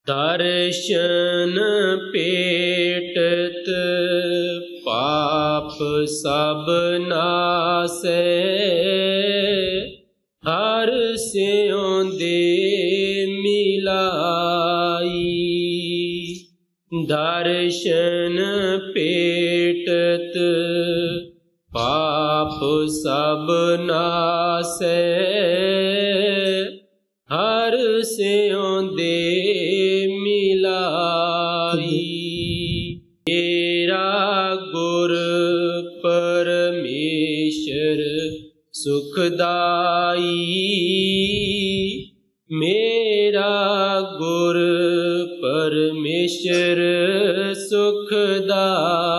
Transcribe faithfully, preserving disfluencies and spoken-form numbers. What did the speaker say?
दर्शन पेटत पाप सब नासै, हर स्यों दे मिलाई। दर्शन पेटत पाप सब नासै, हर स्यों दे मिलाई। मेरा गुर परमेश्वर सुखदाई, मेरा गुर परमेश्वर सुखदाई।